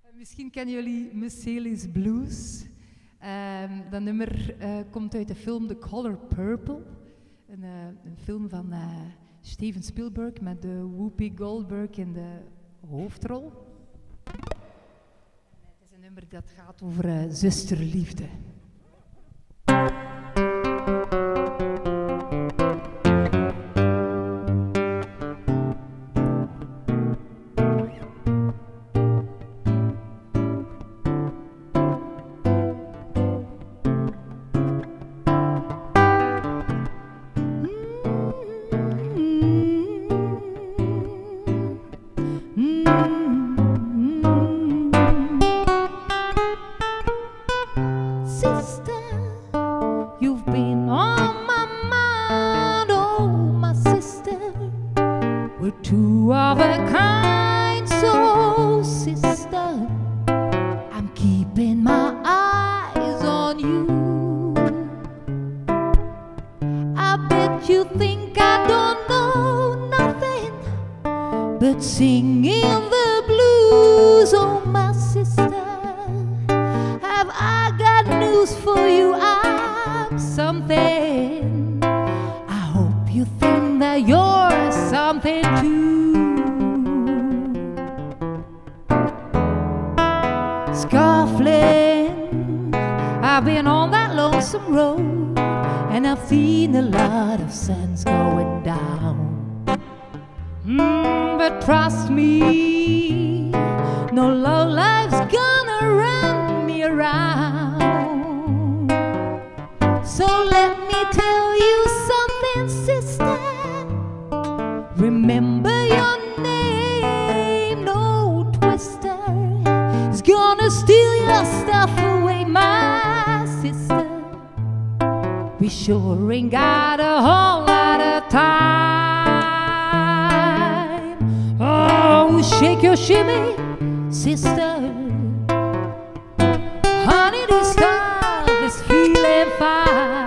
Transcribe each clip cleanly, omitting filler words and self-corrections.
Misschien kennen jullie Mercedes Blues. Dat nummer komt uit de film The Color Purple. Een film van Steven Spielberg met Whoopi Goldberg in de hoofdrol. Het is een nummer dat gaat over zusterliefde. You've been on my mind, oh my sister. We're two of a kind, so sister, I'm keeping my eyes on you. I bet you think I don't know nothing but singing the blues, oh my sister. Have I got news for you? I'm something. I hope you think that you're something too. Scuffling, I've been on that lonesome road, and I've seen a lot of suns going down. But trust me, no low life's gonna run me around. So let me tell you something, sister. Remember your name, no twister is gonna steal your stuff away, my sister. We sure ain't got a whole lot of time. Oh, shake your shimmy, sister. Honey, this stuff is feeling fine.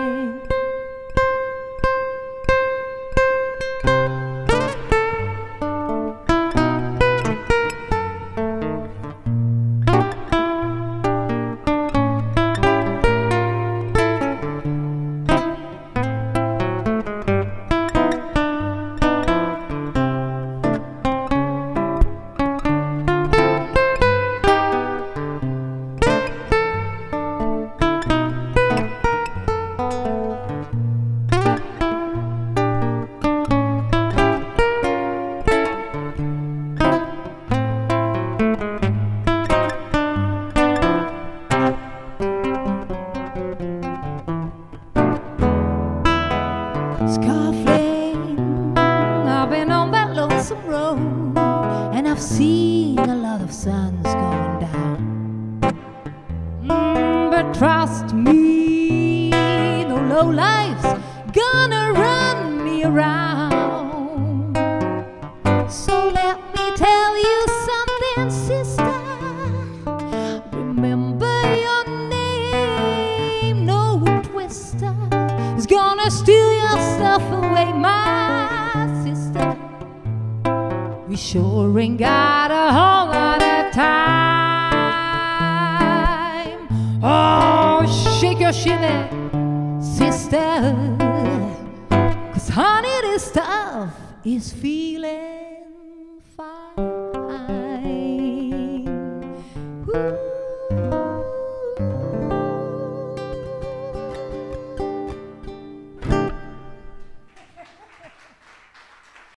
Scuffling, I've been on that lonesome road, and I've seen a lot of suns going down. But trust me, no low life's gonna run me around. So let me tell you something, sister. Remember your name, no twister is gonna steal your stuff away, my sister. We sure ain't got a whole lot of time. Oh, shake your shimmy, sister, 'cause honey, this stuff is feeling fine. Ooh.